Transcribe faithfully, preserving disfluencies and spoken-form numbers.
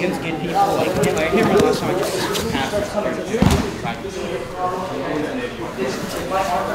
against good people. Like, I can't remember the last time I just passed.